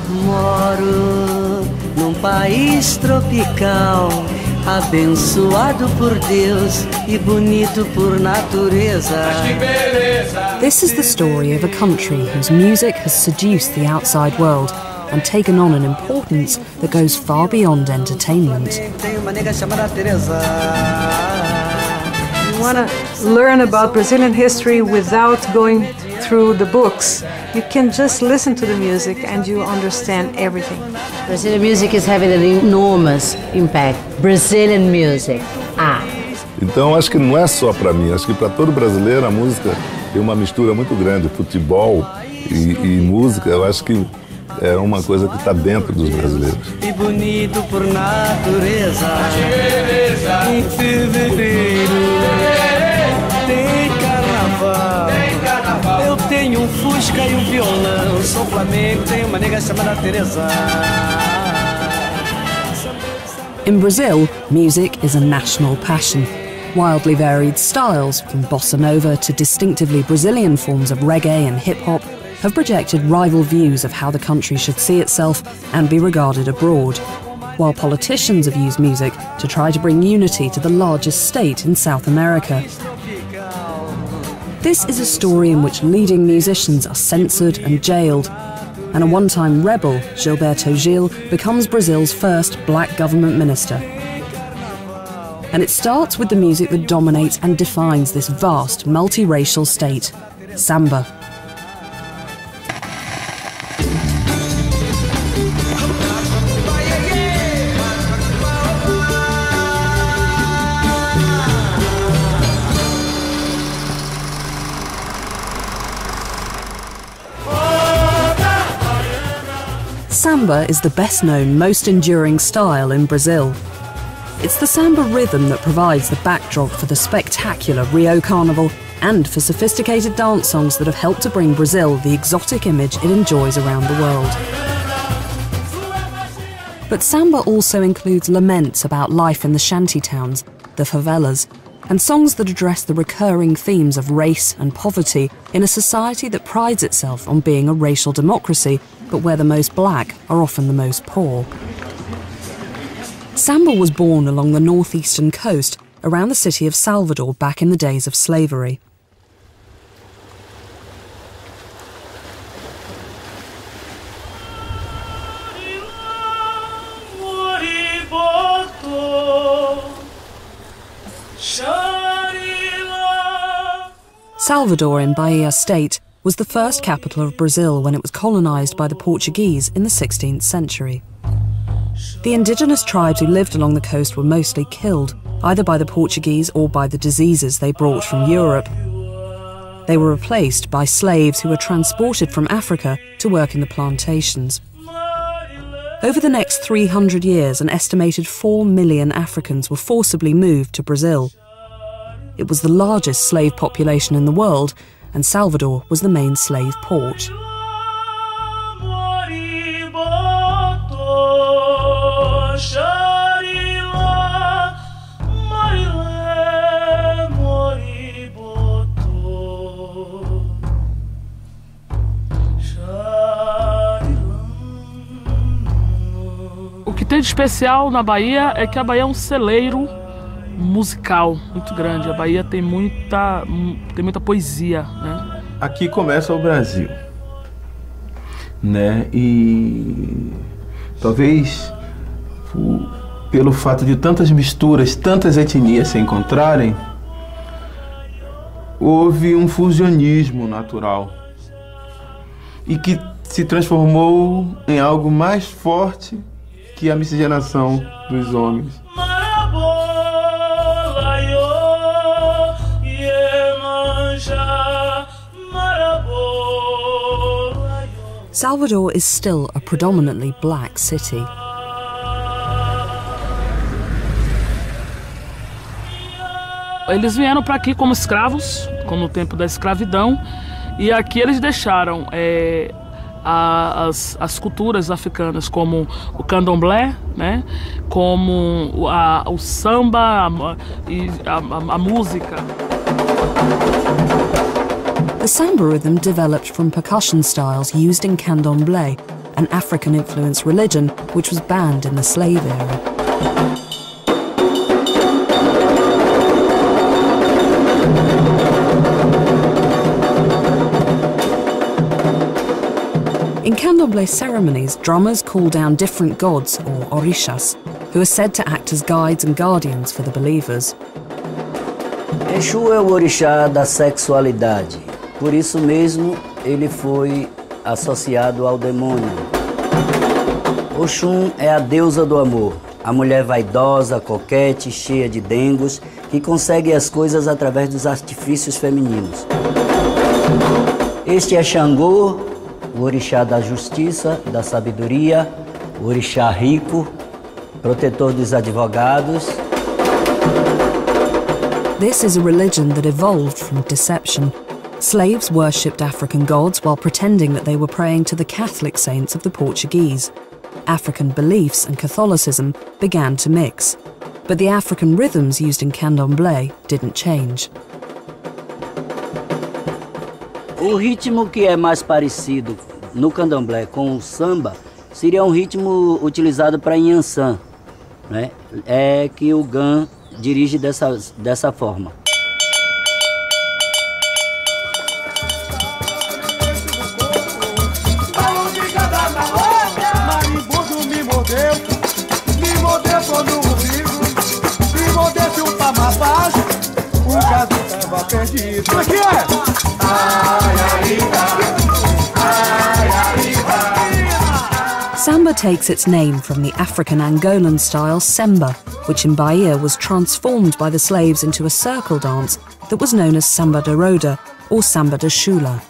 Moro num país tropical, abençoado por Deus e bonito por natureza. This is the story of a country whose music has seduced the outside world and taken on an importance that goes far beyond entertainment. You want to learn about Brazilian history without going through the books. You can just listen to the music and you understand everything. Brazilian music is having an enormous impact. Brazilian music. Então acho que não é só para mim, acho que para todo brasileiro a música tem uma mistura muito grande, futebol e música, eu acho que é uma coisa que está dentro dos brasileiros. E bonito por natureza. Em fevereiro tem carnaval. Eu tenho Fusca e violão. Sou Flamengo, tenho uma nega chamada Teresa. In Brazil, music is a national passion. Wildly varied styles, from bossa nova to distinctively Brazilian forms of reggae and hip-hop, have projected rival views of how the country should see itself and be regarded abroad, while politicians have used music to try to bring unity to the largest state in South America. This is a story in which leading musicians are censored and jailed, and a one-time rebel, Gilberto Gil, becomes Brazil's first black government minister. And it starts with the music that dominates and defines this vast, multiracial state, samba. Samba is the best-known, most enduring style in Brazil. It's the samba rhythm that provides the backdrop for the spectacular Rio Carnival and for sophisticated dance songs that have helped to bring Brazil the exotic image it enjoys around the world. But samba also includes laments about life in the shanty towns, the favelas, and songs that address the recurring themes of race and poverty in a society that prides itself on being a racial democracy, but where the most black are often the most poor. Samba was born along the northeastern coast, around the city of Salvador back in the days of slavery. Salvador in Bahia State was the first capital of Brazil when it was colonized by the Portuguese in the 16th century. The indigenous tribes who lived along the coast were mostly killed, either by the Portuguese or by the diseases they brought from Europe. They were replaced by slaves who were transported from Africa to work in the plantations. Over the next 300 years, an estimated 4 million Africans were forcibly moved to Brazil. It was the largest slave population in the world, and Salvador was the main slave port. O que tem de especial na Bahia é que a Bahia é um celeiro musical muito grande. A Bahia tem muita poesia, né? Aqui começa o Brasil, né? E talvez pelo fato de tantas misturas, tantas etnias se encontrarem, houve um fusionismo natural e que se transformou em algo mais forte que a miscigenação dos homens. Salvador is still a predominantly black city. Eles vieram para aqui como escravos, como no tempo da escravidão, e aqui eles deixaram as culturas africanas, como o candomblé, né, como o samba e a música. The samba rhythm developed from percussion styles used in candomblé an African-influenced religion which was banned in the slave era. In candomblé ceremonies, drummers call down different gods, or orishas, who are said to act as guides and guardians for the believers. Exu é o orixá da sexualidade, por isso mesmo ele foi associado ao demônio. Oxum é a deusa do amor, a mulher vaidosa, coquete, cheia de dengos, que consegue as coisas através dos artifícios femininos. Este é Xangô, o orixá da justiça, da sabedoria, o orixá rico, protetor dos advogados. This is a religion that evolved from deception. Slaves worshipped African gods while pretending that they were praying to the Catholic saints of the Portuguese. African beliefs and Catholicism began to mix, but the African rhythms used in candomblé didn't change. O ritmo que é mais parecido no candomblé com o samba seria um ritmo utilizado para Inhansã, né? É que o Gan dirige dessa forma. Samba takes its name from the African Angolan style semba, which in Bahia was transformed by the slaves into a circle dance that was known as samba de roda or samba de chula.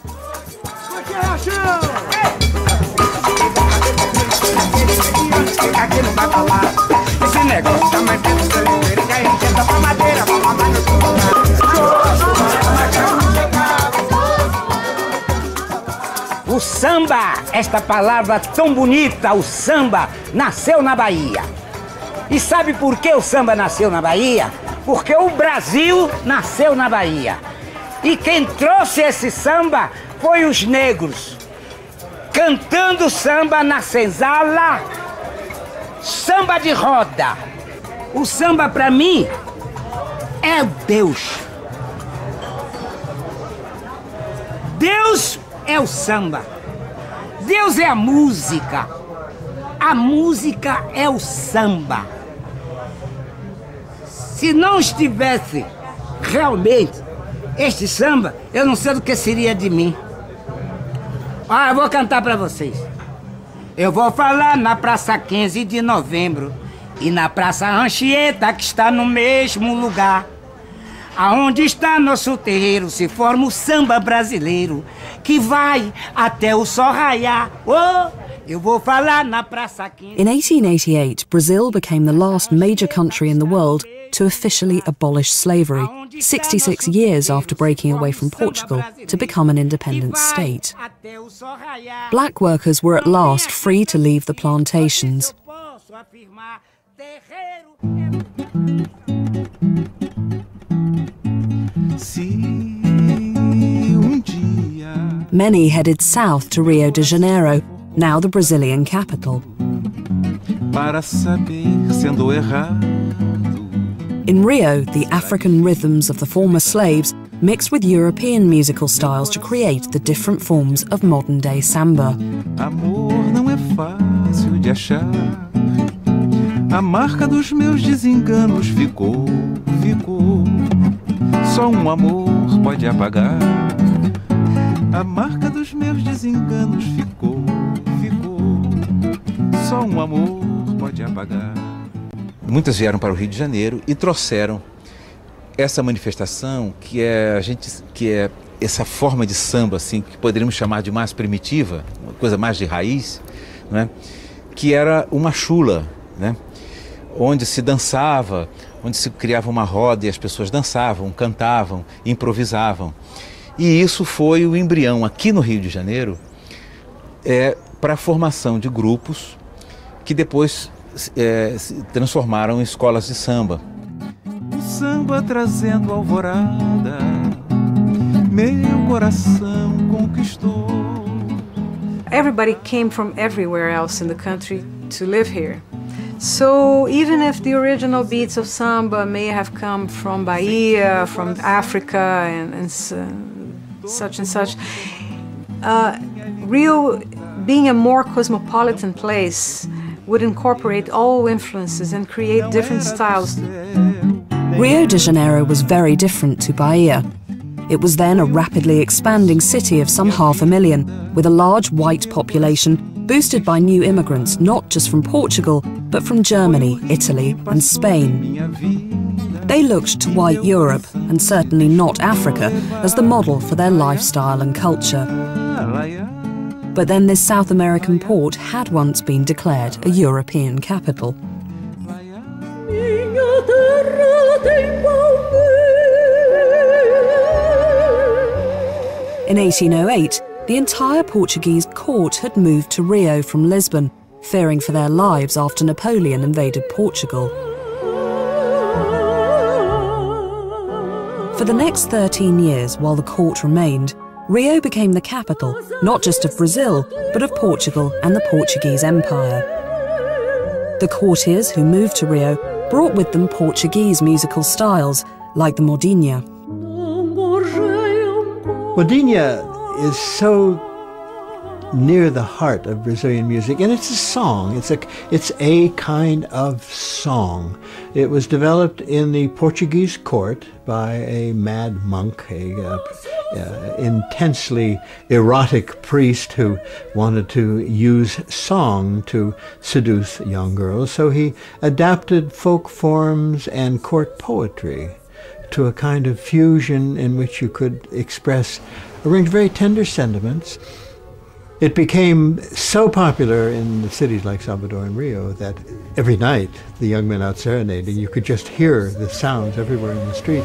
O samba, esta palavra tão bonita, o samba, nasceu na Bahia. E sabe por que o samba nasceu na Bahia? Porque o Brasil nasceu na Bahia. E quem trouxe esse samba foi os negros, cantando samba na senzala, samba de roda. O samba, para mim, é Deus. Deus é o samba. Deus é a música. A música é o samba. Se não estivesse realmente este samba, eu não sei do que seria de mim. Eu vou cantar para vocês. Eu vou falar na Praça 15 de Novembro e na Praça Anchieta, que está no mesmo lugar. Aonde está nosso terreiro, se forma o samba brasileiro, que vai até o sol raiar. Eu vou falar na Praça 15. In 1888, Brazil became the last major country in the world to officially abolish slavery, 66 years after breaking away from Portugal to become an independent state. Black workers were at last free to leave the plantations. Many headed south to Rio de Janeiro, now the Brazilian capital. In Rio, the African rhythms of the former slaves mixed with European musical styles to create the different forms of modern-day samba. Amor não é fácil de achar. A marca dos meus desenganos ficou. Só amor pode apagar. A marca dos meus desenganos ficou. Só amor pode apagar. Muitas vieram para o Rio de Janeiro e trouxeram essa manifestação que é essa forma de samba assim que poderíamos chamar de mais primitiva, uma coisa mais de raiz, né? Que era uma chula, né? Onde se dançava, onde se criava uma roda e as pessoas dançavam, cantavam, improvisavam. E isso foi o embrião aqui no Rio de Janeiro para a formação de grupos que depois se transformaram em escolas de samba. O samba trazendo alvorada, meu coração conquistou. everybody came from everywhere else in the country to live here. So even if the original beats of samba may have come from Bahia, from Africa, and such, Rio, being a more cosmopolitan place, would incorporate all influences and create different styles. Rio de Janeiro was very different to Bahia. It was then a rapidly expanding city of some 500,000, with a large white population boosted by new immigrants not just from Portugal, but from Germany, Italy and Spain. They looked to white Europe, and certainly not Africa, as the model for their lifestyle and culture. But then this South American port had once been declared a European capital. In 1808, the entire Portuguese court had moved to Rio from Lisbon, fearing for their lives after Napoleon invaded Portugal. For the next 13 years, while the court remained, Rio became the capital, not just of Brazil, but of Portugal and the Portuguese Empire. The courtiers who moved to Rio brought with them Portuguese musical styles, like the modinha. Modinha is so near the heart of Brazilian music, and it's a song. It's a kind of song. It was developed in the Portuguese court by a mad monk, a intensely erotic priest who wanted to use song to seduce young girls. So he adapted folk forms and court poetry to a kind of fusion in which you could express a range of very tender sentiments. It became so popular in the cities like Salvador and Rio that every night the young men out serenading, you could just hear the sounds everywhere in the street.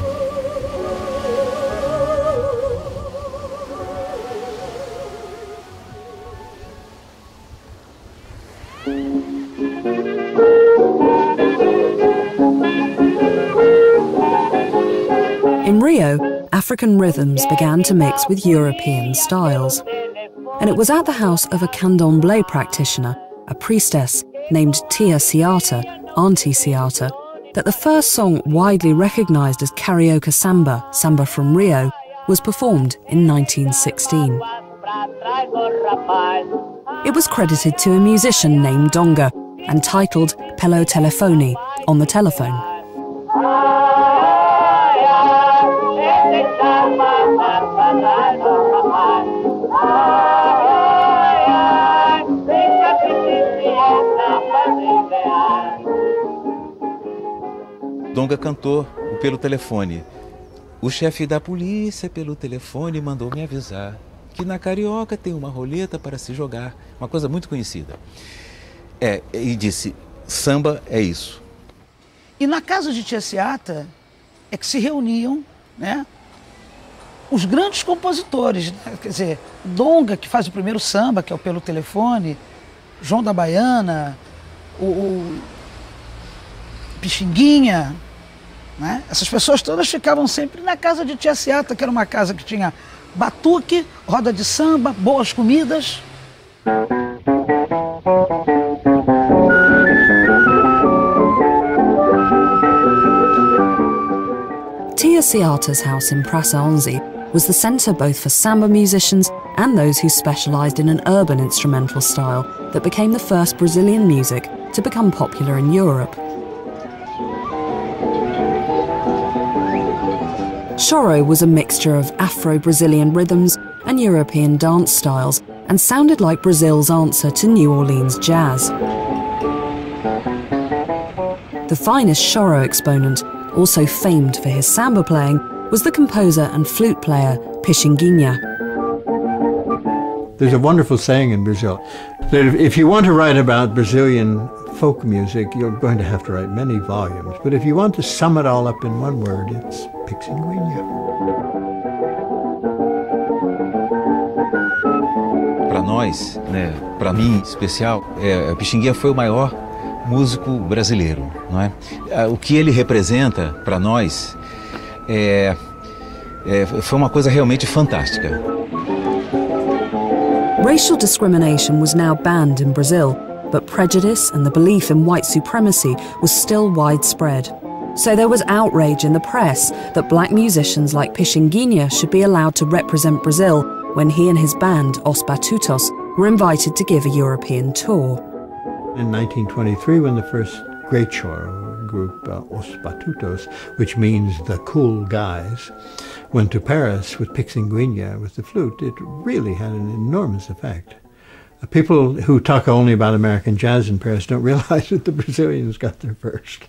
In Rio, African rhythms began to mix with European styles. And it was at the house of a candomblé practitioner, a priestess named Tia Seata, Auntie Seata, that the first song widely recognized as carioca samba, Samba from Rio, was performed in 1916. It was credited to a musician named Donga and titled Pelo Telefone, on the telephone. Donga cantou o Pelo Telefone. O chefe da polícia pelo telefone mandou me avisar que na Carioca tem uma roleta para se jogar. Uma coisa muito conhecida. E disse, samba é isso. E na casa de Tia Seata é que se reuniam, né, os grandes compositores, né? Quer dizer, Donga, que faz o primeiro samba, que é o Pelo Telefone, João da Baiana, o Pixinguinha, né? Essas pessoas todas ficavam sempre na casa de Tia Seata, que era uma casa que tinha batuque, roda de samba, boas comidas. Tia Seata's house in Praça 11 was the centre both for samba musicians and those who specialised in an urban instrumental style that became the first Brazilian music to become popular in Europe. Choro was a mixture of Afro-Brazilian rhythms and European dance styles and sounded like Brazil's answer to New Orleans jazz. The finest Choro exponent, also famed for his samba playing, was the composer and flute player Pixinguinha. There's a wonderful saying in Brazil that if you want to write about Brazilian folk music, you're going to have to write many volumes. But if you want to sum it all up in one word, it's Pixinguinha. Para nós, né, para mim em especial, Pixinguinha foi o maior músico brasileiro, não é? O que ele representa para nós foi uma coisa realmente fantástica. Racial discrimination was now banned in Brazil, but prejudice and the belief in white supremacy was still widespread. So there was outrage in the press that black musicians like Pixinguinha should be allowed to represent Brazil when he and his band, Os Batutos, were invited to give a European tour. In 1923, when the first great choro group, Os Batutos, which means the cool guys, went to Paris with Pixinguinha with the flute, it really had an enormous effect. People who talk only about American jazz in Paris don't realize that the Brazilians got there first.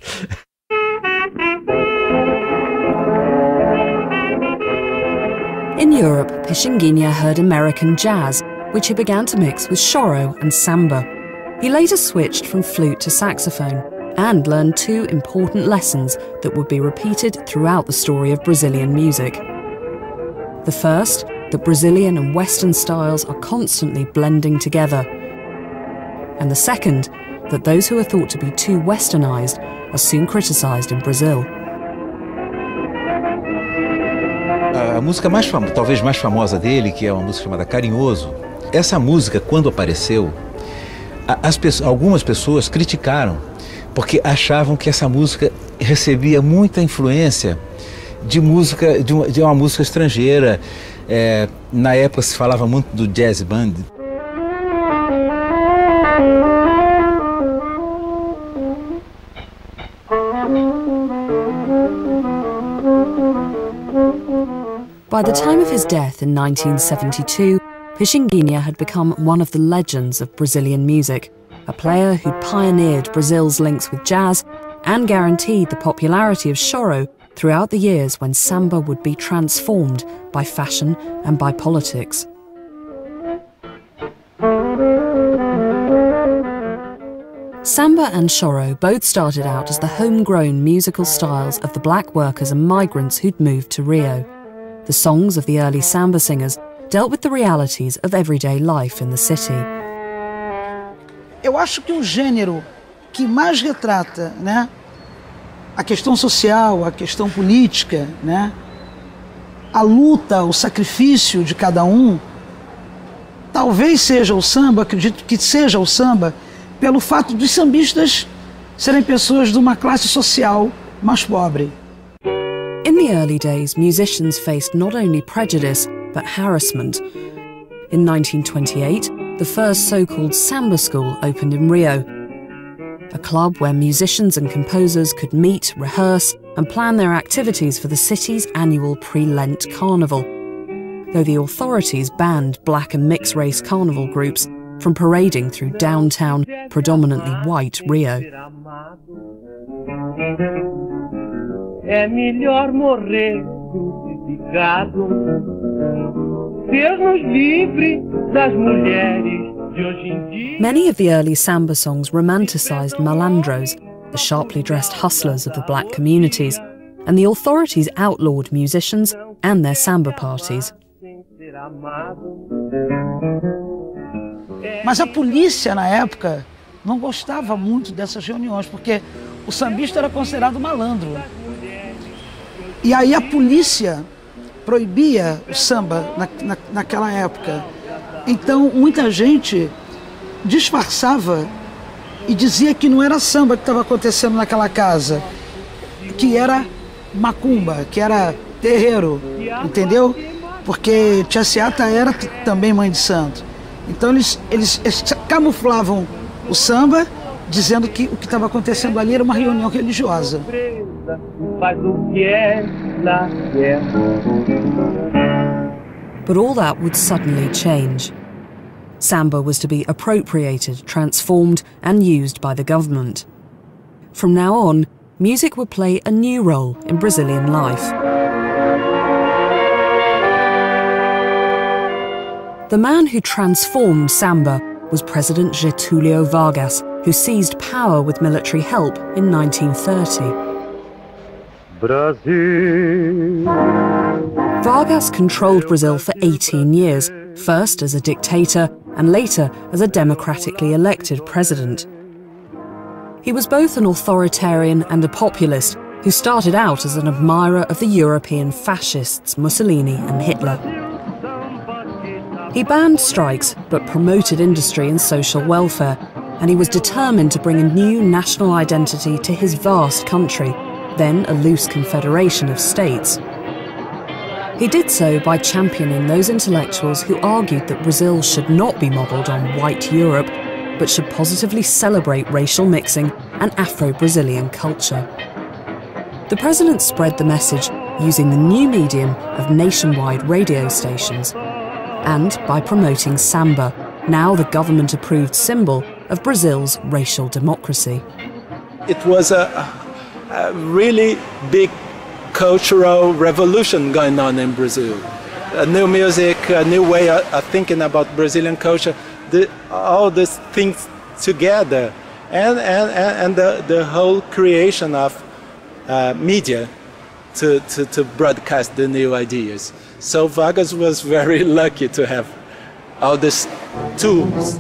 In Europe, Pixinguinha heard American jazz, which he began to mix with choro and samba. He later switched from flute to saxophone and learned two important lessons that would be repeated throughout the story of Brazilian music. The first, that Brazilian and Western styles are constantly blending together. And the second, that those who are thought to be too westernized are soon criticized in Brazil. A música talvez mais famosa dele, que é uma música chamada Carinhoso, essa música, quando apareceu, algumas pessoas criticaram, porque achavam que essa música recebia muita influência de uma música estrangeira. Na época se falava muito do jazz band. By the time of his death in 1972, Pixinguinha had become one of the legends of Brazilian music, a player who pioneered Brazil's links with jazz and guaranteed the popularity of choro throughout the years when samba would be transformed by fashion and by politics. Samba and choro both started out as the homegrown musical styles of the black workers and migrants who'd moved to Rio. The songs of the early samba singers dealt with the realities of everyday life in the city. Eu acho que o gênero que mais retrata, né, a questão social, a questão política, né, a luta, o sacrifício de cada talvez seja o samba, acredito que seja o samba, pelo fato dos sambistas serem pessoas de uma classe social mais pobre. In the early days, musicians faced not only prejudice, but harassment. In 1928, the first so-called samba school opened in Rio, a club where musicians and composers could meet, rehearse, and plan their activities for the city's annual pre-Lent carnival, though the authorities banned black and mixed-race carnival groups from parading through downtown, predominantly white Rio. É melhor morrer crucificado. Deus nos livre das mulheres de hoje em dia. Many of the early samba songs romanticized malandros, the sharply dressed hustlers of the black communities, and the authorities outlawed musicians and their samba parties. Mas a polícia, na época, não gostava muito dessas reuniões, porque o sambista era considerado malandro. E aí a polícia proibia o samba naquela época. Então muita gente disfarçava e dizia que não era samba que estava acontecendo naquela casa, que era macumba, que era terreiro, entendeu? Porque Tia Seata era também mãe de santo. Então eles camuflavam o samba, dizendo que o que estava acontecendo ali era uma reunião religiosa. But all that would suddenly change. Samba was to be appropriated, transformed, and used by the government. From now on, music would play a new role in Brazilian life. The man who transformed samba was President Getúlio Vargas, who seized power with military help in 1930. Brazil. Vargas controlled Brazil for 18 years, first as a dictator and later as a democratically elected president. He was both an authoritarian and a populist who started out as an admirer of the European fascists Mussolini and Hitler. He banned strikes but promoted industry and social welfare, and he was determined to bring a new national identity to his vast country, then a loose confederation of states. He did so by championing those intellectuals who argued that Brazil should not be modelled on white Europe, but should positively celebrate racial mixing and Afro-Brazilian culture. The president spread the message using the new medium of nationwide radio stations, and by promoting samba, now the government-approved symbol of Brazil's racial democracy. It was a really big cultural revolution going on in Brazil. A new music, a new way of thinking about Brazilian culture, all these things together, and the whole creation of media to broadcast the new ideas. So Vargas was very lucky to have all these tools.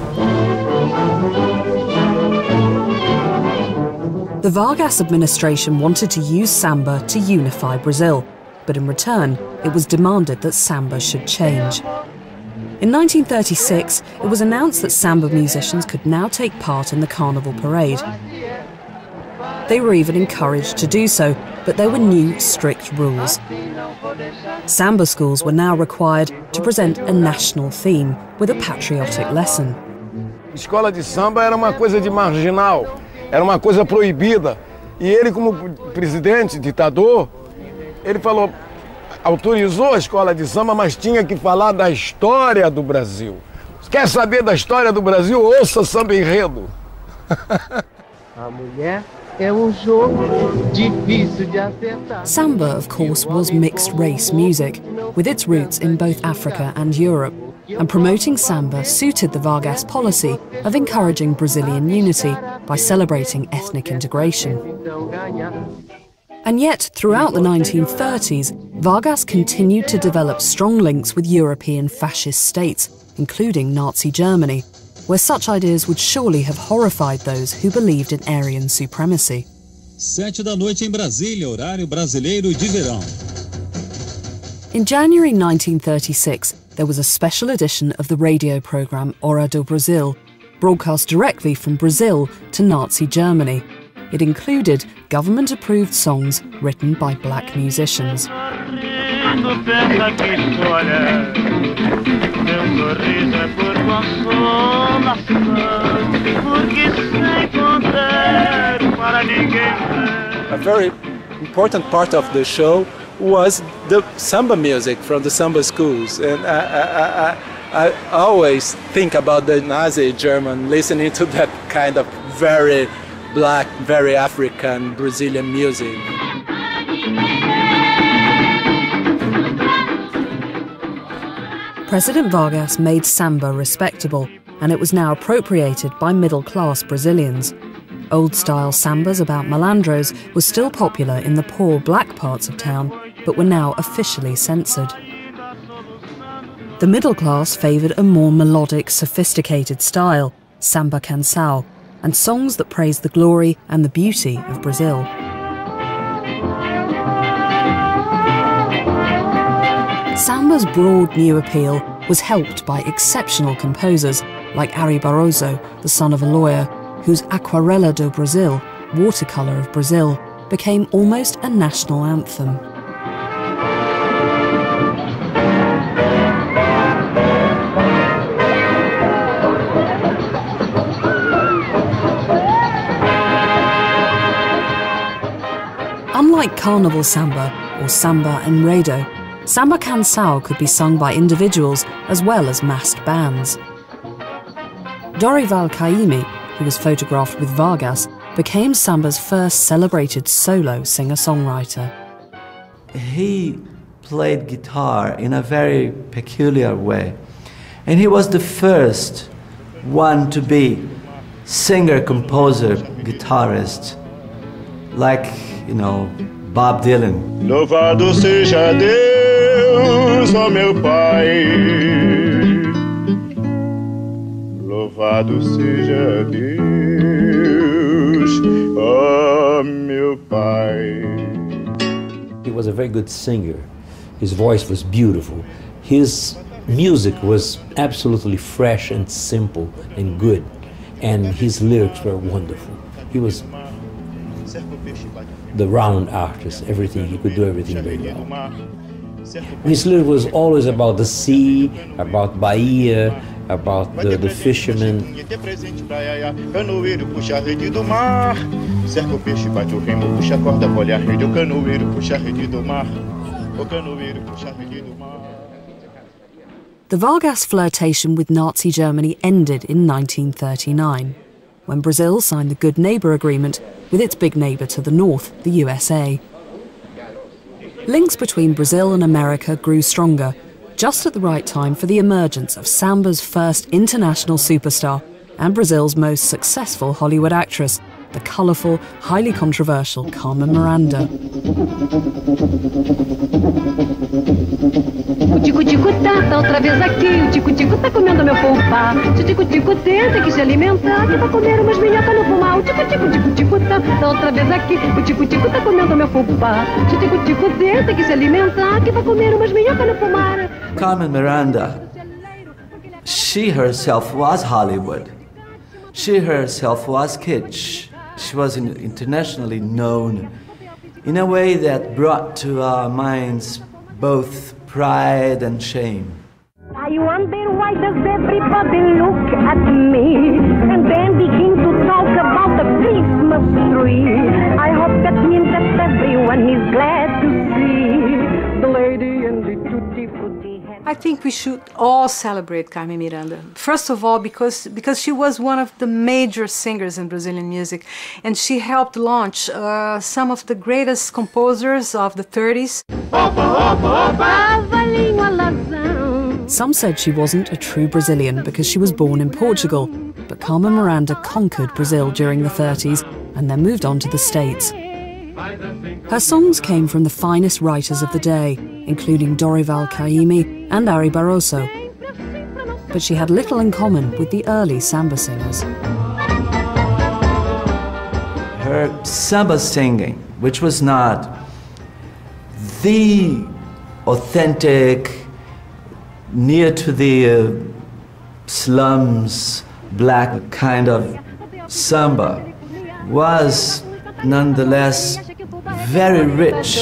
The Vargas administration wanted to use samba to unify Brazil, but in return, it was demanded that samba should change. In 1936, it was announced that samba musicians could now take part in the Carnival parade. They were even encouraged to do so, but there were new, strict rules. Samba schools were now required to present a national theme with a patriotic lesson. Escola de samba era uma coisa de marginal, era uma coisa proibida. E ele, como presidente, ditador, ele falou, autorizou a escola de samba, mas tinha que falar da história do Brasil. Quer saber da história do Brasil? Ouça Samba Enredo. A mulher é jogo difícil de acertar. Samba, of course, was mixed-race music, with its roots in both Africa and Europe, and promoting samba suited the Vargas policy of encouraging Brazilian unity by celebrating ethnic integration. And yet, throughout the 1930s, Vargas continued to develop strong links with European fascist states, including Nazi Germany, where such ideas would surely have horrified those who believed in Aryan supremacy. 7 da noite em Brasília, horário brasileiro de verão. In January 1936, there was a special edition of the radio programme Hora do Brasil, broadcast directly from Brazil to Nazi Germany. It included government-approved songs written by black musicians. A very important part of the show was the samba music from the samba schools, and I always think about the Nazi German listening to that kind of very black, very African Brazilian music. President Vargas made samba respectable, and it was now appropriated by middle-class Brazilians. Old-style sambas about malandros were still popular in the poor black parts of town, but were now officially censored. The middle class favoured a more melodic, sophisticated style, samba canção, and songs that praised the glory and the beauty of Brazil. Samba's broad new appeal was helped by exceptional composers like Ari Barroso, the son of a lawyer, whose Aquarela do Brasil, Watercolour of Brazil, became almost a national anthem. Unlike Carnival Samba or Samba Enredo, Samba Canção could be sung by individuals as well as massed bands. Dorival Caymmi, who was photographed with Vargas, became samba's first celebrated solo singer-songwriter. He played guitar in a very peculiar way, and he was the first one to be singer, composer, guitarist, like, you know, Bob Dylan. Louvado seja Deus, ó meu Pai. Louvado seja Deus, ó meu Pai. He was a very good singer. His voice was beautiful. His music was absolutely fresh and simple and good, and his lyrics were wonderful. He was the round artist, everything, he could do everything very well. His lyric was always about the sea, about Bahia, about the fishermen. The Vargas flirtation with Nazi Germany ended in 1939, when Brazil signed the Good Neighbor Agreement with its big neighbor to the north, the USA. Links between Brazil and America grew stronger, just at the right time for the emergence of samba's first international superstar and Brazil's most successful Hollywood actress, the colourful, highly controversial Carmen Miranda. O tico-tico tá outra vez aqui, o tico-tico tá comendo meu fubá. Se o tico-tico tenta que se alimentar, que vai comer umas minhocas no fumar. O tico-tico tá outra vez aqui, o tico-tico tá comendo meu fubá. Se o tico-tico tenta que se alimentar, que vai comer umas minhocas no fumar. Carmen Miranda, she herself was Hollywood. She herself was kitsch. She was internationally known in a way that brought to our minds both pride and shame. I wonder why does everybody look at me and then begin to talk about the Christmas tree. I hope that means that everyone is glad to see the lady and the tutti frutti. I think we should all celebrate Carmen Miranda. First of all, because she was one of the major singers in Brazilian music, and she helped launch some of the greatest composers of the 30s. Some said she wasn't a true Brazilian because she was born in Portugal, but Carmen Miranda conquered Brazil during the 30s and then moved on to the States. Her songs came from the finest writers of the day, including Dorival Caymmi and Ari Barroso. But she had little in common with the early samba singers. Her samba singing, which was not the authentic, near to the slums, black kind of samba, was nonetheless very rich.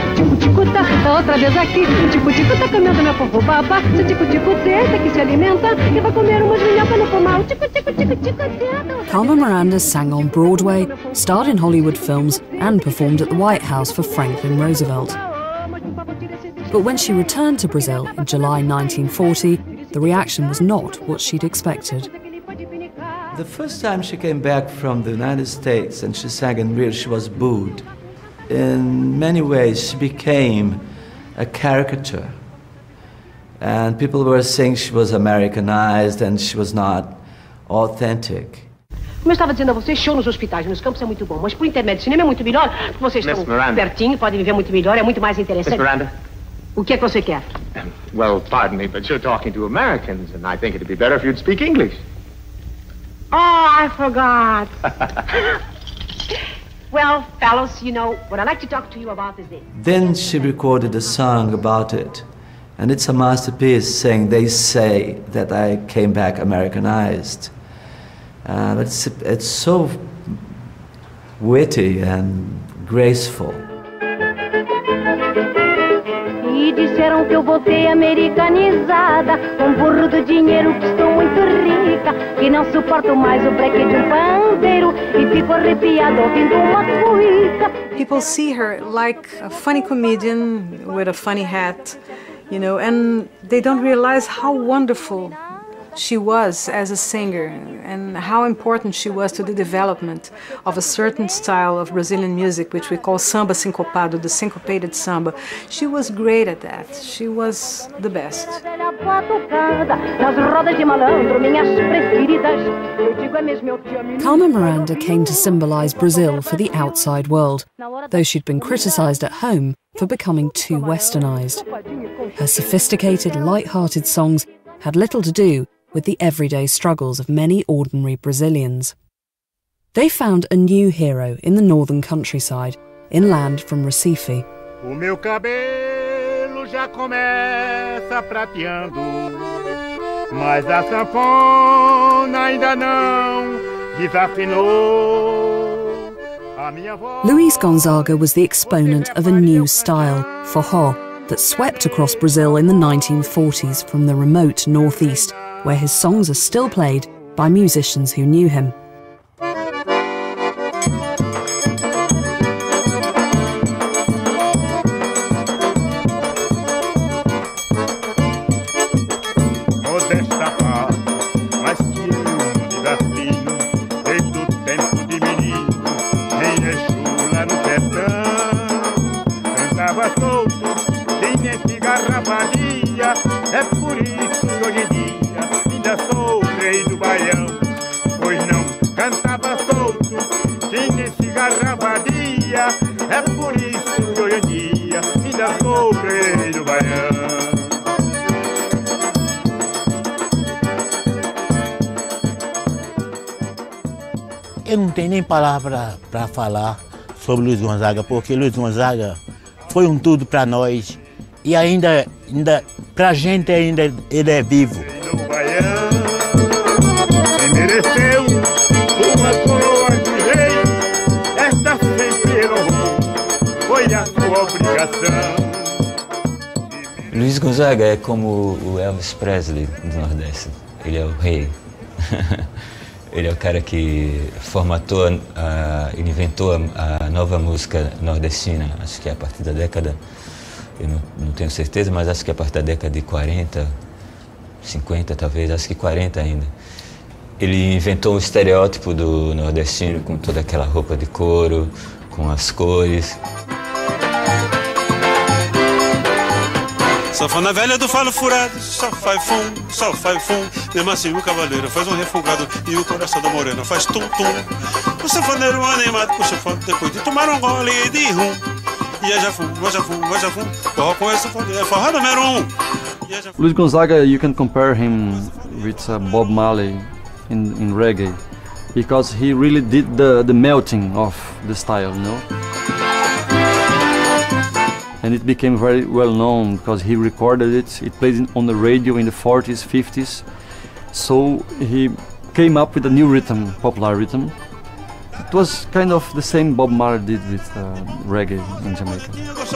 Carmen Miranda sang on Broadway, starred in Hollywood films, and performed at the White House for Franklin Roosevelt. But when she returned to Brazil in July 1940, the reaction was not what she'd expected. The first time she came back from the United States and she sang in Rio, she was booed. In many ways, she became a caricature. And people were saying she was Americanized and she was not authentic. Como eu estava dizendo a vocês, show nos hospitais, nos campos é muito bom, mas por intermédio do cinema é muito melhor, porque vocês estão pertinho, podem viver muito melhor, é muito mais interessante. Miss Miranda? O que é que você quer? Well, pardon me, but you're talking to Americans, and I think it'd be better if you'd speak English. Oh, I forgot. Well, fellows, you know, what I'd like to talk to you about is this. Then she recorded a song about it, and it's a masterpiece saying, they say that I came back Americanized. It's so witty and graceful. E disseram que eu voltei americanizada, burro do dinheiro que estou muito rica, que não suporto mais o breque de pandeiro e fico arrepiado ouvindo uma cuíca. People see her like a funny comedian with a funny hat, you know, and they don't realize how wonderful she was as a singer and how important she was to the development of a certain style of Brazilian music, which we call samba sincopado, the syncopated samba. She was great at that. She was the best. Carmen Miranda came to symbolize Brazil for the outside world, though she'd been criticized at home for becoming too westernized. Her sophisticated, light-hearted songs had little to do with the everyday struggles of many ordinary Brazilians. They found a new hero in the northern countryside, inland from Recife. O meu cabelo já começa prateando, mas a sanfona ainda não desafinou. A minha voz... Luis Gonzaga was the exponent of a new style, forró, that swept across Brazil in the 1940s from the remote northeast, where his songs are still played by musicians who knew him. É por isso que hoje em dia ainda sou o rei do baião. Pois não cantava solto, tinha cigarra vadia. É por isso que hoje em dia ainda sou o rei do baião. Eu não tenho nem palavra para falar sobre Luis Gonzaga, porque Luis Gonzaga foi um tudo para nós. E ainda pra gente ainda ele é vivo. Quem mereceu uma coroa de rei, esta sempre honrou, foi a sua obrigação. Luis Gonzaga é como o Elvis Presley do Nordeste. Ele é o rei. Ele é o cara que formatou, ele inventou a nova música nordestina, acho que é a partir da década... Eu não tenho certeza, mas acho que a partir da década de 40, 50 talvez, acho que 40 ainda. Ele inventou um estereótipo do nordestino com toda aquela roupa de couro, com as cores. Sanfona velha do falo furado, só faz fum, mesmo assim o cavaleiro faz um refugado e o coração da morena faz tum-tum. O sanfoneiro animado puxa foto depois de tomar um gole de rum. Luis Gonzaga, you can compare him with Bob Marley in reggae, because he really did the melting of the style, you know? And it became very well known because he recorded it, it played on the radio in the 40s, 50s, so he came up with a new rhythm, popular rhythm. It was kind of the same Bob Marley did with reggae in Jamaica.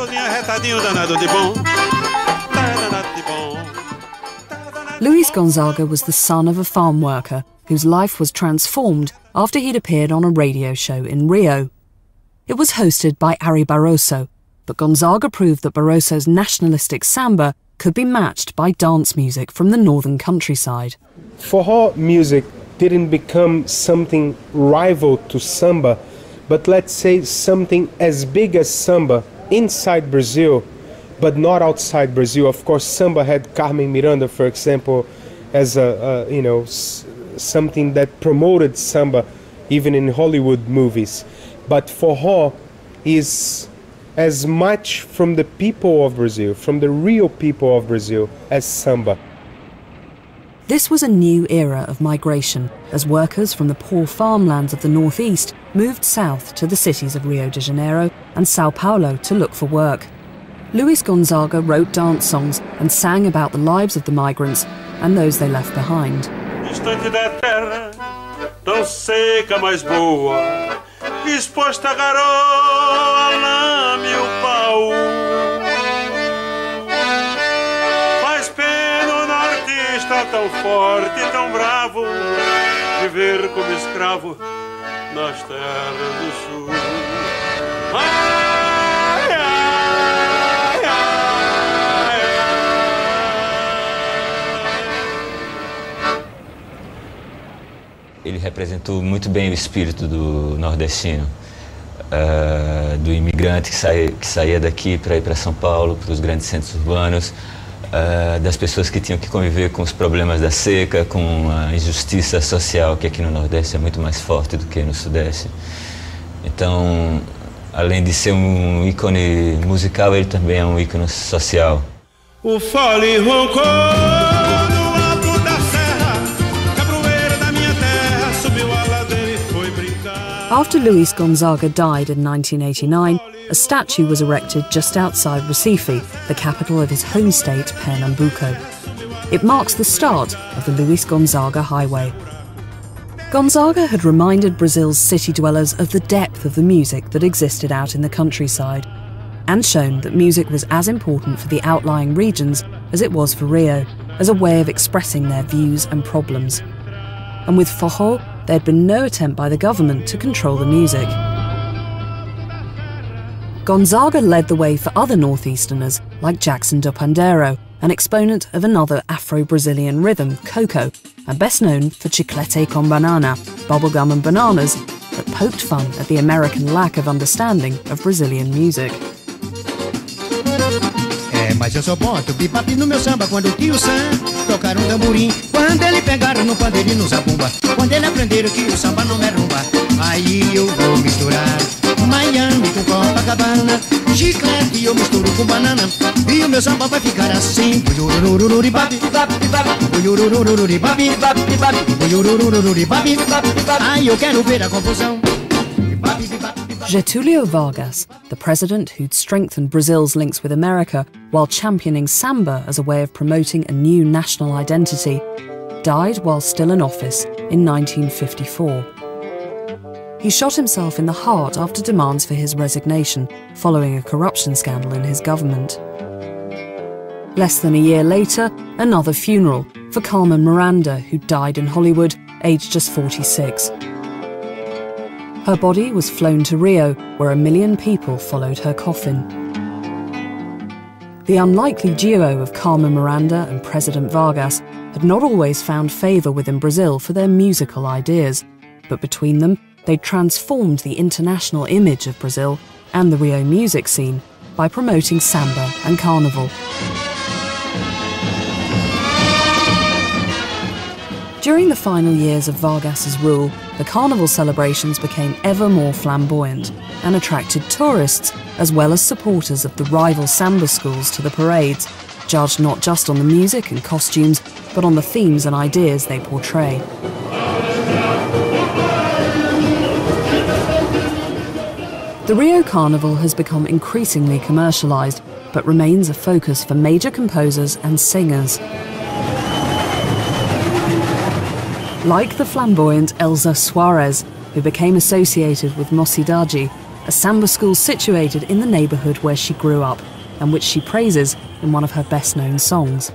Luis Gonzaga was the son of a farm worker whose life was transformed after he'd appeared on a radio show in Rio. It was hosted by Ari Barroso, but Gonzaga proved that Barroso's nationalistic samba could be matched by dance music from the northern countryside. Forró music didn't become something rival to samba, but let's say something as big as samba inside Brazil, but not outside Brazil. Of course, samba had Carmen Miranda, for example, as something that promoted samba even in Hollywood movies. But forró is as much from the people of Brazil, from the real people of Brazil, as samba. This was a new era of migration as workers from the poor farmlands of the northeast moved south to the cities of Rio de Janeiro and Sao Paulo to look for work. Luis Gonzaga wrote dance songs and sang about the lives of the migrants and those they left behind. Distante da terra, tão seca, mas boa, exposta a garoa, lame o pau. Faz pena o nortista tão forte e tão bravo, viver como escravo nas terras do sul. Ele representou muito bem o espírito do nordestino, do imigrante que saía daqui para ir para São Paulo, para os grandes centros urbanos, das pessoas que tinham que conviver com os problemas da seca, com a injustiça social, que aqui no Nordeste é muito mais forte do que no Sudeste. Então, além de ser um ícone musical, ele também é um ícone social. O fole roncou no alto da serra, cabroeira da minha terra, subiu a ladeira e foi brincar. After Luis Gonzaga died in 1989, a statue was erected just outside Recife, the capital of his home state, Pernambuco. It marks the start of the Luis Gonzaga Highway. Gonzaga had reminded Brazil's city dwellers of the depth of the music that existed out in the countryside, and shown that music was as important for the outlying regions as it was for Rio, as a way of expressing their views and problems. And with forró, there had been no attempt by the government to control the music. Gonzaga led the way for other northeasterners like Jackson do Pandeiro, an exponent of another Afro-Brazilian rhythm, coco, and best known for Chiclete com Banana, bubblegum and bananas, that poked fun at the American lack of understanding of Brazilian music. Mas eu sou bom, bebop no meu samba quando o tio Sam tocar tamborim. Quando ele pegaram no pandeirinho no zabumba, quando ele aprenderam que o samba não é rumba, aí eu vou misturar Miami com Copacabana, chiclete eu misturo com banana, e o meu samba vai ficar assim. Ai, eu quero ver a confusão. Getúlio Vargas, the president who'd strengthened Brazil's links with America while championing samba as a way of promoting a new national identity, died while still in office in 1954. He shot himself in the heart after demands for his resignation, following a corruption scandal in his government. Less than a year later, another funeral for Carmen Miranda, who died in Hollywood, aged just 46. Her body was flown to Rio, where 1 million people followed her coffin. The unlikely duo of Carmen Miranda and President Vargas had not always found favour within Brazil for their musical ideas, but between them, they transformed the international image of Brazil and the Rio music scene by promoting samba and carnival. During the final years of Vargas's rule, the carnival celebrations became ever more flamboyant and attracted tourists as well as supporters of the rival samba schools to the parades, judged not just on the music and costumes, but on the themes and ideas they portray. The Rio Carnival has become increasingly commercialised, but remains a focus for major composers and singers. Like the flamboyant Elza Soares, who became associated with Mocidade, a samba school situated in the neighbourhood where she grew up, and which she praises in one of her best-known songs.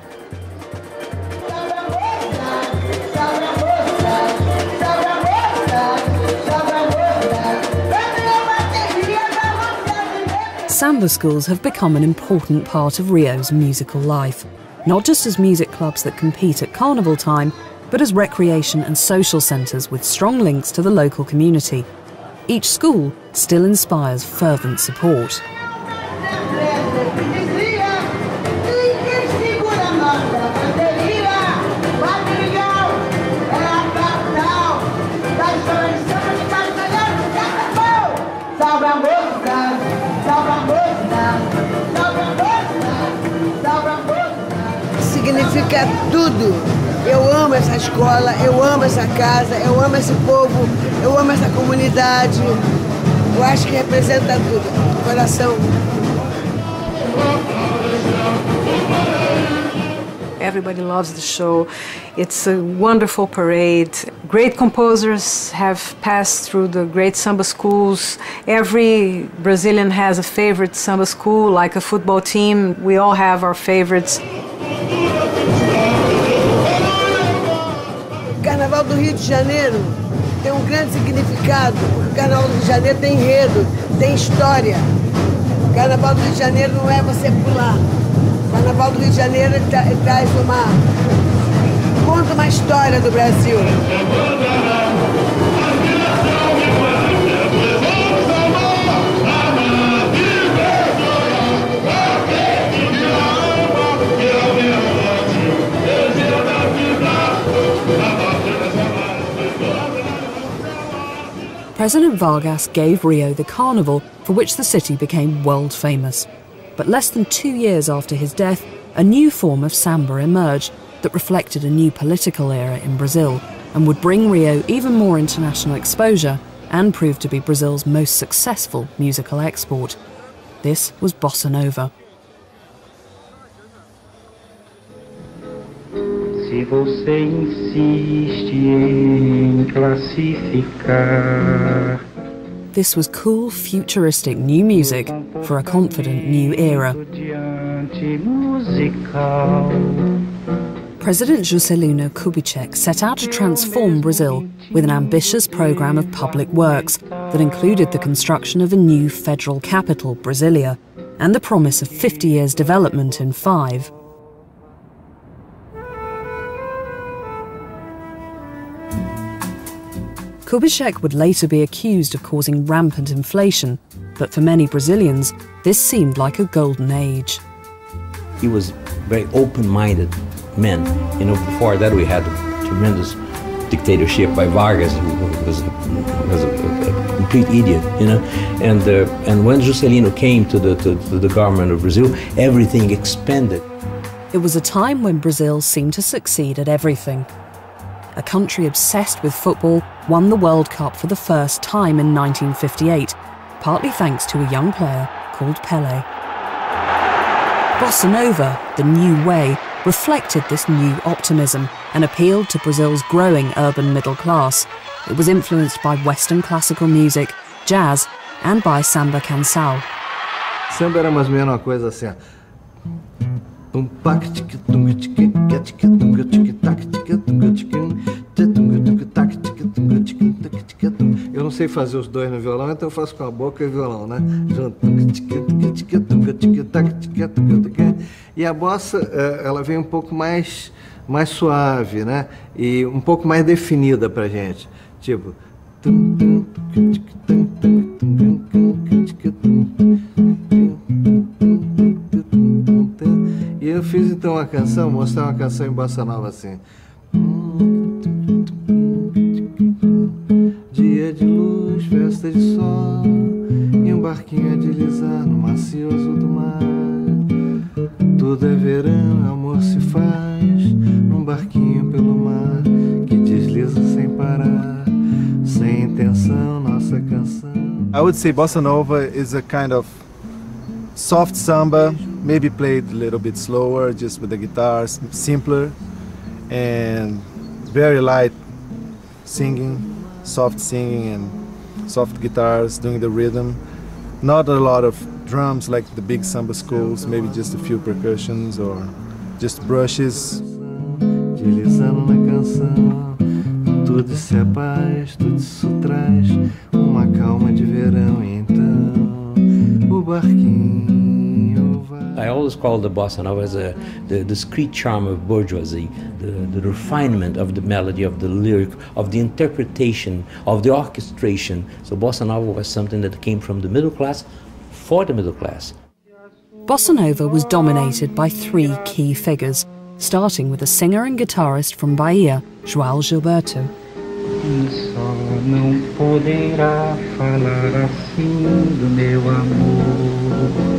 Samba schools have become an important part of Rio's musical life, not just as music clubs that compete at carnival time, but as recreation and social centres with strong links to the local community. Each school still inspires fervent support. Significa tudo. Eu amo essa escola, eu amo essa casa, eu amo esse povo, eu amo essa comunidade. Eu acho que representa tudo, coração. Everybody loves the show. It's a wonderful parade. Great composers have passed through the great samba schools. Every Brazilian has a favorite samba school, like a football team. We all have our favorites. O Carnaval do Rio de Janeiro tem grande significado. O Carnaval do Rio de Janeiro tem enredo, tem história. O Carnaval do Rio de Janeiro não é você pular. O Carnaval do Rio de Janeiro traz conta uma história do Brasil. President Vargas gave Rio the carnival for which the city became world famous. But less than 2 years after his death, a new form of samba emerged that reflected a new political era in Brazil and would bring Rio even more international exposure and prove to be Brazil's most successful musical export. This was bossa nova. Se você insiste em classificar. This was cool, futuristic new music for a confident new era. President Juscelino Kubitschek set out to transform Brazil with an ambitious program of public works that included the construction of a new federal capital, Brasilia, and the promise of 50 years' development in 5. Kubitschek would later be accused of causing rampant inflation, but for many Brazilians, this seemed like a golden age. He was very open-minded man. You know, before that we had a tremendous dictatorship by Vargas, who was a complete idiot, you know. And when Juscelino came to the government of Brazil, everything expanded. It was a time when Brazil seemed to succeed at everything. A country obsessed with football won the World Cup for the first time in 1958, partly thanks to a young player called Pelé. Bossa Nova, the new way, reflected this new optimism and appealed to Brazil's growing urban middle class. It was influenced by Western classical music, jazz, and by samba canção. Samba era mais ou menos uma coisa assim, ó. Eu não sei fazer os dois no violão, então eu faço com a boca e violão, né? E a bossa, ela vem um pouco mais suave, né? E um pouco mais definida pra gente. Tipo... E eu fiz então uma canção, mostrar uma canção em bossa nova assim. Dia de luz, festa de sol, e barquinho a deslizar no macio azul do mar. Tudo é verão, amor se faz, barquinho pelo mar, que desliza sem parar, sem intenção, nossa canção. I would say bossa nova is a kind of soft samba, maybe played a little bit slower, just with the guitars, simpler, and very light singing, soft singing and soft guitars doing the rhythm. Not a lot of drums like the big samba schools, maybe just a few percussions or just brushes. Deslizando na canção, tudo isso é paz, tudo isso traz uma calma de verão, então o barquinho vai. I always call the bossa nova as the discreet charm of bourgeoisie, the refinement of the melody, of the lyric, of the interpretation, of the orchestration. So bossa nova was something that came from the middle class for the middle class. Bossa nova was dominated by three key figures, starting with a singer and guitarist from Bahia, João Gilberto. Só não poderá falar assim do meu amor.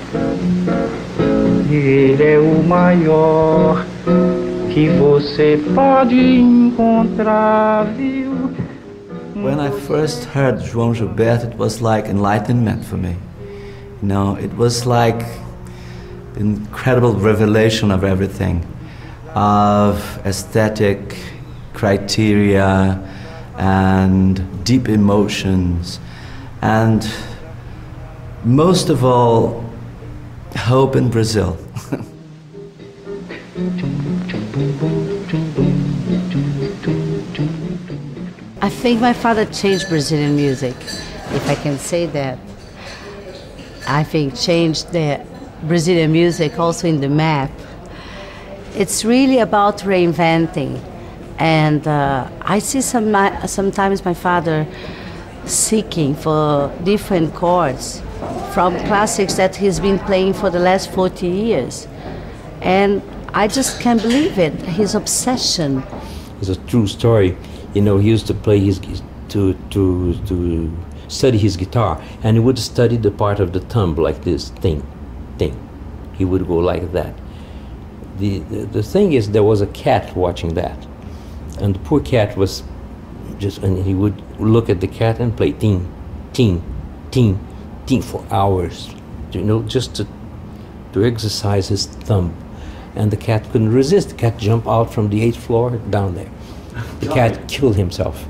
Ele é o maior que você pode encontrar, viu? When I first heard João Gilberto, it was like enlightenment for me. You know, it was like incredible revelation of everything, of aesthetic criteria and deep emotions, and most of all, hope in Brazil. I think my father changed Brazilian music, if I can say that. I think changed the Brazilian music also in the map. It's really about reinventing, and I see sometimes my father seeking for different chords from classics that he's been playing for the last 40 years. And I just can't believe it, his obsession. It's a true story. You know, he used to play to study his guitar, and he would study the part of the thumb like this, ting, ting. He would go like that. The thing is, there was a cat watching that, and the poor cat was just, and he would look at the cat and play ting, ting, ting, ting for hours, you know, just to exercise his thumb. And the cat couldn't resist. The cat jumped out from the 8th floor down there. The cat killed himself.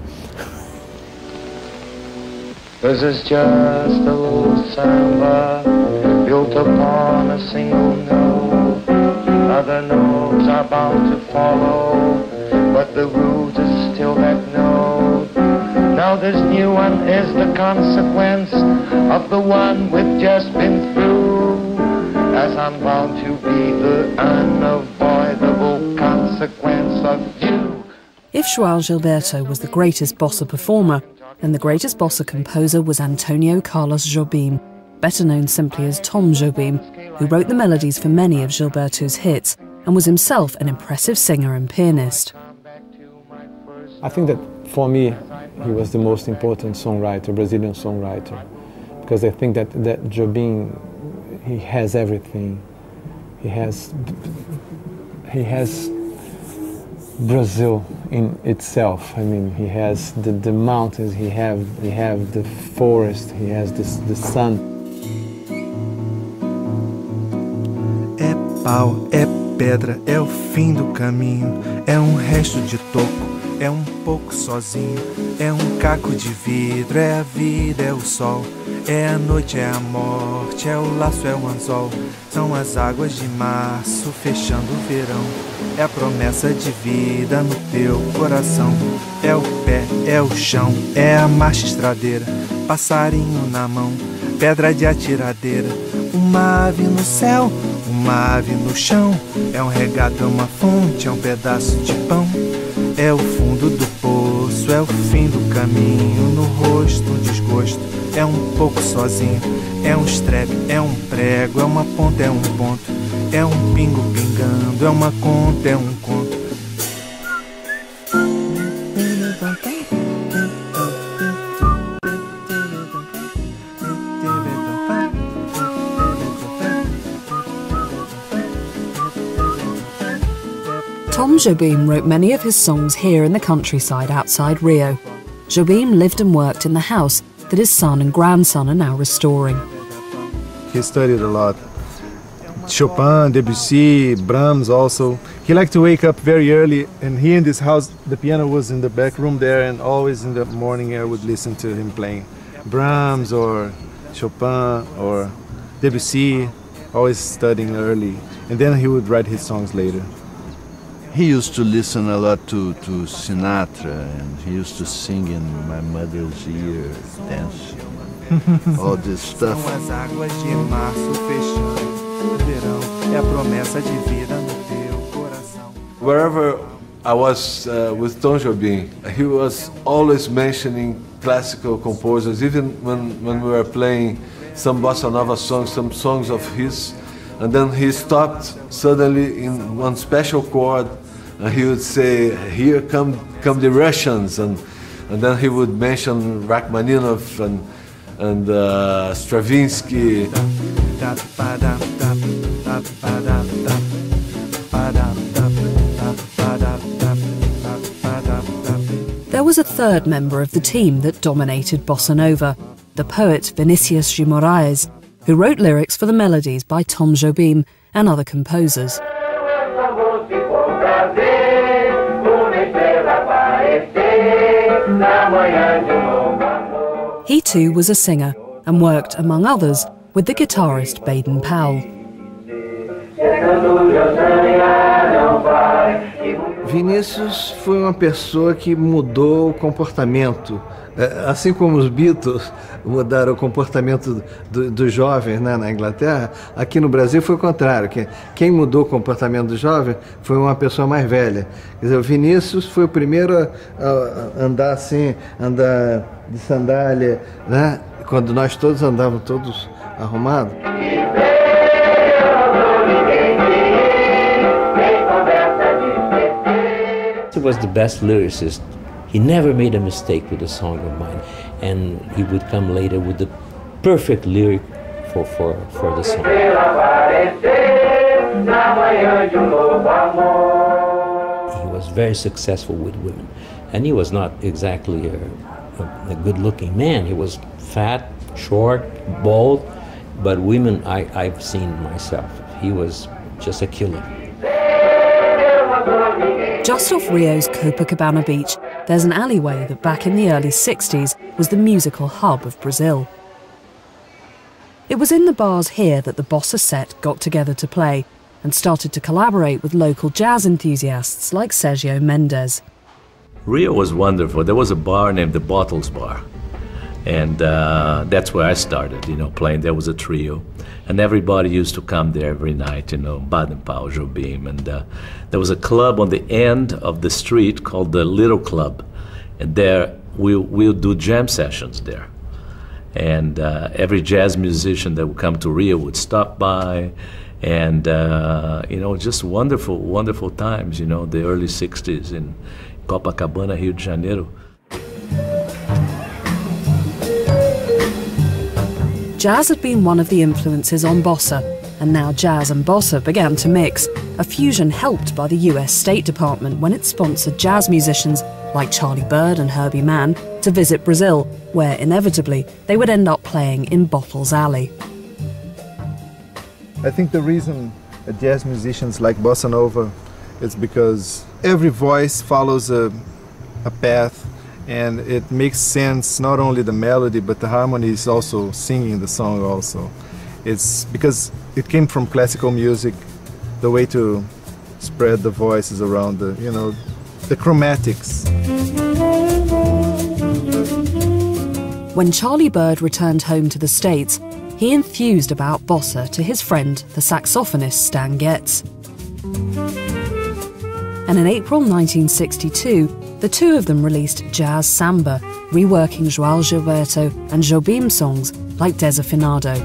This is just a little samba built upon a single note. Other notes are bound to follow, but the root is still that note. Now this new one is the consequence of the one we've just been through, as I'm bound to be the unavoidable consequence of you. If João Gilberto was the greatest bossa performer, then the greatest bossa composer was Antonio Carlos Jobim, better known simply as Tom Jobim, who wrote the melodies for many of Gilberto's hits and was himself an impressive singer and pianist. I think that for me, he was the most important songwriter, Brazilian songwriter, because I think that Jobim, he has everything. He has Brazil in itself. I mean, he has the mountains, he have the forest, he has the sun. É pau, é pedra, é o fim do caminho, é resto de toco, é pouco sozinho, é caco de vidro, é a vida, é o sol, é a noite, é a morte, é o laço, é o anzol, são as águas de março fechando o verão, é a promessa de vida no teu coração, é o pé, é o chão, é a marcha estradeira, passarinho na mão, pedra de atiradeira, uma ave no céu, uma ave no chão, é regato, é uma fonte, é pedaço de pão, é o fundo do poço, é o fim do caminho, no rosto um desgosto, é pouco sozinho, é estrepe, é prego, é uma ponta, é ponto, é pingo pingando, é uma conta, é conto. Tom Jobim wrote many of his songs here in the countryside outside Rio. Jobim lived and worked in the house that his son and grandson are now restoring. He studied a lot. Chopin, Debussy, Brahms also. He liked to wake up very early, and here in this house, the piano was in the back room there, and always in the morning I would listen to him playing Brahms or Chopin or Debussy, always studying early, and then he would write his songs later. He used to listen a lot to Sinatra, and he used to sing in my mother's ear, dance, all this stuff. São as águas de março fechando o verão, é a promessa de vida no teu coração. Wherever I was with Tom Jobim, he was always mentioning classical composers, even when we were playing some bossa nova songs, some songs of his, and then he stopped suddenly in one special chord, and he would say, "Here come the Russians," and then he would mention Rachmaninoff and Stravinsky. There was a third member of the team that dominated bossa nova, the poet Vinicius de Moraes, who wrote lyrics for the melodies by Tom Jobim and other composers. He too was a singer and worked, among others, with the guitarist Baden Powell. Vinícius foi uma pessoa que mudou o comportamento. Assim como os Beatles mudaram o comportamento dos jovens, né, na Inglaterra, aqui no Brasil foi o contrário. Quem mudou o comportamento do jovem foi uma pessoa mais velha. Quer dizer, o Vinícius foi o primeiro a andar assim, andar de sandália, né, quando nós todos andávamos todos arrumados. He was the best lyricist. He never made a mistake with a song of mine, and he would come later with the perfect lyric for the song. He was very successful with women, and he was not exactly a good-looking man. He was fat, short, bald, But women, I've seen myself. He was just a killer. Just off Rio's Copacabana beach, there's an alleyway that back in the early 60s was the musical hub of Brazil. It was in the bars here that the Bossa set got together to play and started to collaborate with local jazz enthusiasts like Sergio Mendes. Rio was wonderful. There was a bar named the Bottles Bar. And that's where I started, you know, playing. There was a trio. And everybody used to come there every night, you know, Baden Powell, Jobim. And there was a club on the end of the street called the Little Club. And there we'll do jam sessions there. And every jazz musician that would come to Rio would stop by. And, you know, just wonderful, wonderful times, you know, the early 60s in Copacabana, Rio de Janeiro. Jazz had been one of the influences on bossa, and now jazz and bossa began to mix, a fusion helped by the US State Department when it sponsored jazz musicians like Charlie Byrd and Herbie Mann to visit Brazil, where inevitably they would end up playing in Bottles Alley. I think the reason jazz musicians like bossa nova is because every voice follows a path, and it makes sense, not only the melody, but the harmony is also singing the song also. It's because it came from classical music, the way to spread the voices around the, you know, the chromatics. When Charlie Byrd returned home to the States, he enthused about bossa to his friend, the saxophonist Stan Getz. And in April 1962, the two of them released Jazz Samba, reworking João Gilberto and Jobim songs like Desafinado.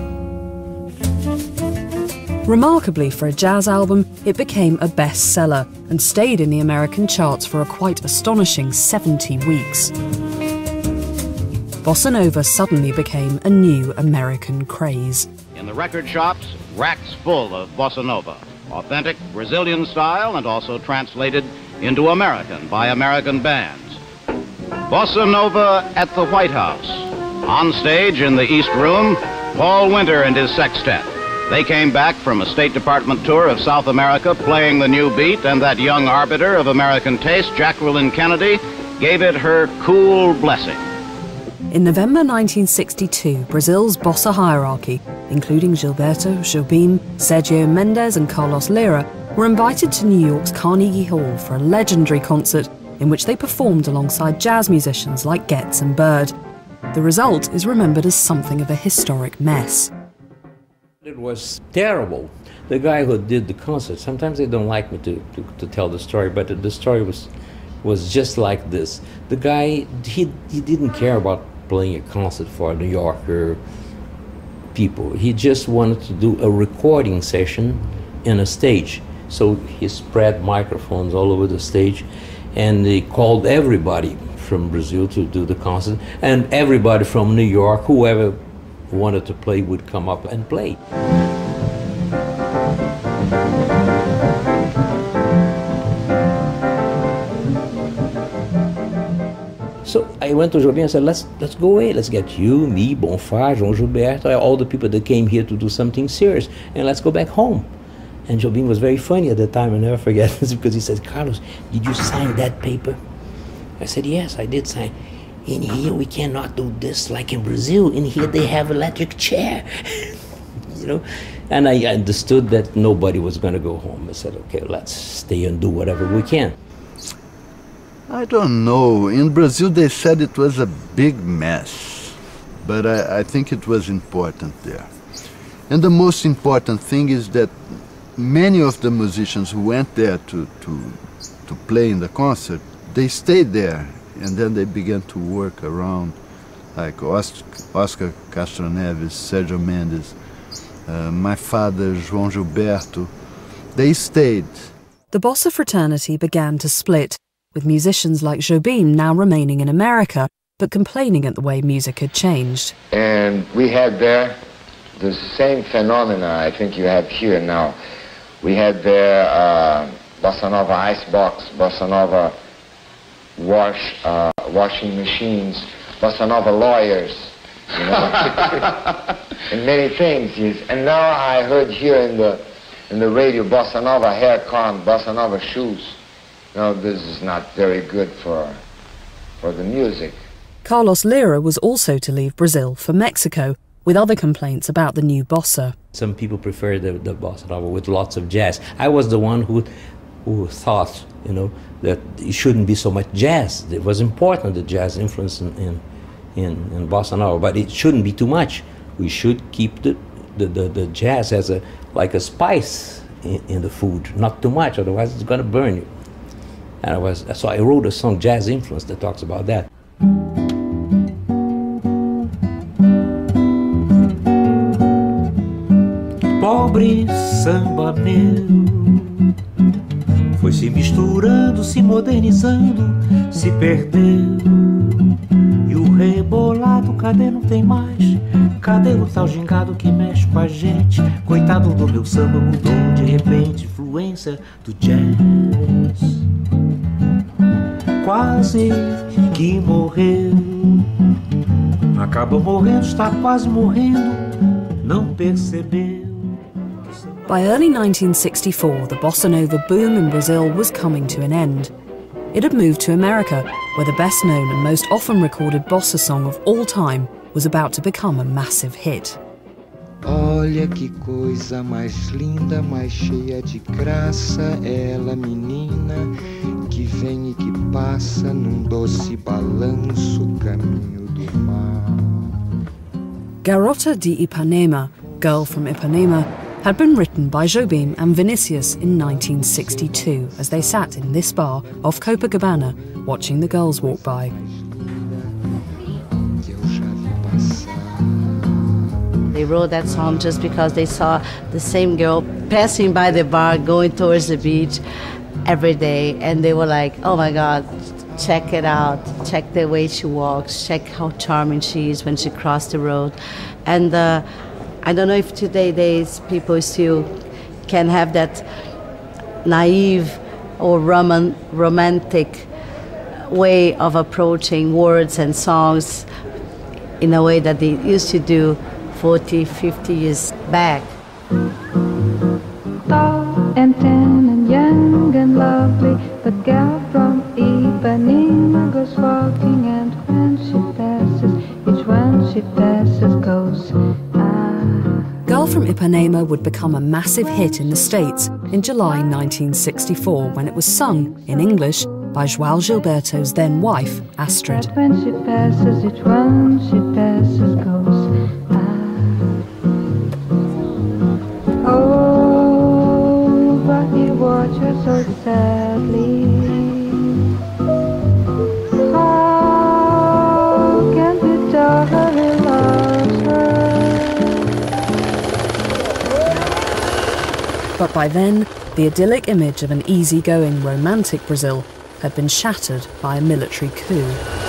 Remarkably for a jazz album, it became a bestseller and stayed in the American charts for a quite astonishing 70 weeks. Bossa Nova suddenly became a new American craze. In the record shops, racks full of Bossa Nova, authentic Brazilian style and also translated into American by American bands. Bossa Nova at the White House. On stage in the East Room, Paul Winter and his sextet. They came back from a State Department tour of South America playing the new beat, and that young arbiter of American taste, Jacqueline Kennedy, gave it her cool blessing. In November 1962, Brazil's bossa hierarchy, including Gilberto, Jobim, Sergio Mendes and Carlos Lyra, were invited to New York's Carnegie Hall for a legendary concert in which they performed alongside jazz musicians like Getz and Byrd. The result is remembered as something of a historic mess. It was terrible. The guy who did the concert, sometimes they don't like me to tell the story, but the story was just like this. The guy, he didn't care about playing a concert for New Yorker people. He just wanted to do a recording session in a stage. So he spread microphones all over the stage, and he called everybody from Brazil to do the concert, and everybody from New York, whoever wanted to play would come up and play. So I went to Jobim and said, let's go away, let's get you, me, Bonfá, João Gilberto, all the people that came here to do something serious, and let's go back home. And Jobim was very funny at the time, I never forget this, because he said, Carlos, did you sign that paper? I said, yes, I did sign. In here we cannot do this like in Brazil. In here they have electric chair. You know? And I understood that nobody was going to go home. I said, okay, let's stay and do whatever we can. I don't know. In Brazil they said it was a big mess, but I think it was important there. And the most important thing is that many of the musicians who went there to play in the concert, they stayed there, and then they began to work around, like Oscar Castro Neves, Sergio Mendes, my father, João Gilberto. They stayed. The bossa fraternity began to split, with musicians like Jobim now remaining in America, but complaining at the way music had changed. And we had there the same phenomena I think you have here now. We had there Bossa Nova icebox, Bossa Nova washing machines, Bossa Nova lawyers, you know, in many things. And now I heard here in the radio, bossa nova hair con, bossa nova shoes. No, this is not very good for the music. Carlos Lyra was also to leave Brazil for Mexico, with other complaints about the new bossa. Some people prefer the bossa nova with lots of jazz. I was the one who thought, you know, that it shouldn't be so much jazz. It was important, the jazz influence in bossa nova, but it shouldn't be too much. We should keep the jazz as like a spice in the food, not too much, otherwise it's going to burn you. And so I wrote a song, Jazz Influence, that talks about that. Pobre samba meu, foi se misturando, se modernizando, se perdeu. E o rebolado, cadê não tem mais? Cadê o tal gingado que mexe com a gente? Coitado do meu samba, mudou de repente, influência do jazz. Quase que morreu, acabou morrendo, está quase morrendo, não percebeu. By early 1964, the bossa nova boom in Brazil was coming to an end. It had moved to America, where the best known and most often recorded bossa song of all time was about to become a massive hit. Olha que coisa mais linda, mais cheia de graça, ela menina que vem e que passa num doce balanço caminho do mar. Garota de Ipanema, Girl from Ipanema, had been written by Jobim and Vinicius in 1962 as they sat in this bar off Copacabana watching the girls walk by. They wrote that song just because they saw the same girl passing by the bar going towards the beach every day, and they were like, oh my God, check it out, check the way she walks, check how charming she is when she crossed the road. And I don't know if today's people still can have that naive or romantic way of approaching words and songs in a way that they used to do 40, 50 years back. Tall and tan and young and lovely, the girl from Ipanema goes walking, and when she passes, each one she passes goes. Girl from Ipanema would become a massive hit in the States in July 1964 when it was sung in English by João Gilberto's then wife, Astrid. But when she passes, each one she passes goes. Oh, but he watched her so sadly. How can he tell her he loves her? But by then, the idyllic image of an easygoing, romantic Brazil had been shattered by a military coup.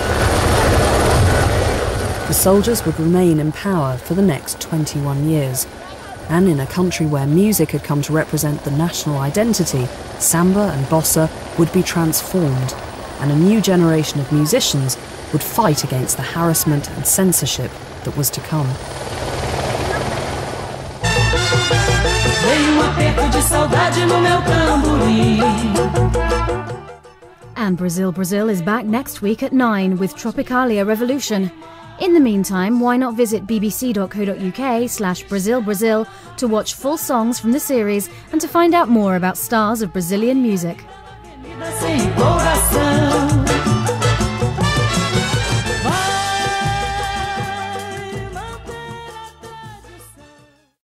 The soldiers would remain in power for the next 21 years. And in a country where music had come to represent the national identity, samba and bossa would be transformed, and a new generation of musicians would fight against the harassment and censorship that was to come. And Brazil Brazil is back next week at 9 with Tropicalia Revolution. In the meantime, why not visit bbc.co.uk/Brazil Brazil to watch full songs from the series and to find out more about stars of Brazilian music.